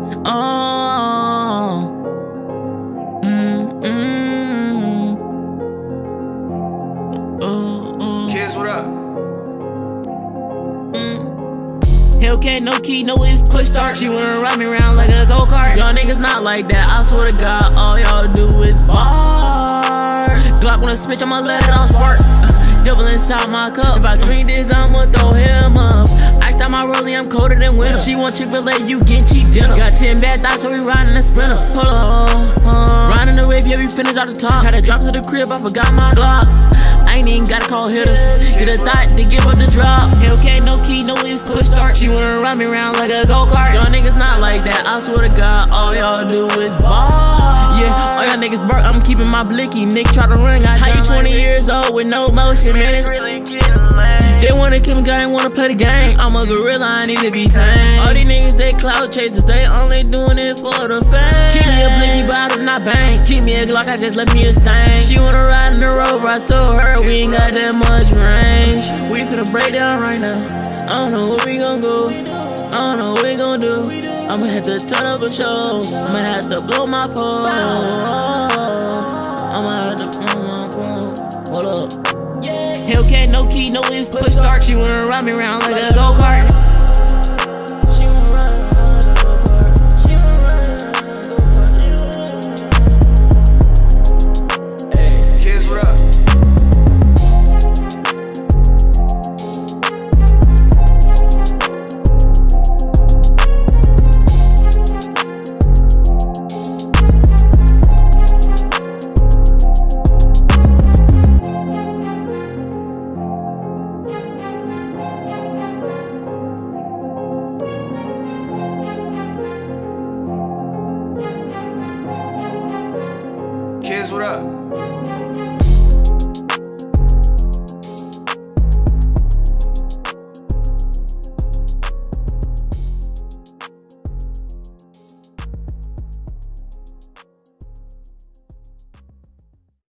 Oh. Kids, what up? Hellcat, no key, no it's push start. She wanna ride me around like a go-kart. Y'all niggas not like that, I swear to God, all y'all do is bar. Glock wanna switch, I'ma let it all spark. Double inside my cup. If I drink this, I'ma throw him up. I start my rolling, I'm colder than winter. She want Chick-fil-A, you get cheap dinner. Got 10 bad thoughts, so we riding a sprinter. Hold on, riding the wave, yeah, we finished out the top. Had to drop to the crib, I forgot my Glock. I ain't even gotta call hitters. Get a thought to give up the drop. Hellcat, no key, no it's push start. She wanna ride me around like a go-kart. Y'all niggas not like that, I swear to God, all y'all do is ball. Yeah, all y'all niggas bark, I'm keeping my blicky. Nick try to run, how you 20 years old with no motion, man? It's really getting lame. They wanna kill me, I ain't wanna play the game. I'm a gorilla, I need to be tamed. All these niggas, they cloud chasers, they only doing it for the fame. Keep me a blicky, but I do not bang. Keep me a Glock, I just left me a stain. She wanna ride in the Rover, I told her we ain't got that much range. We finna break down right now. I don't know where we gon' go. I don't know what we gon' do. I'ma have to turn up a show. I'ma have to blow my pole. I'ma have to blow my pole. Hold up. Hellcat, no key, no it's push start. She wanna ride me around like a go-kart.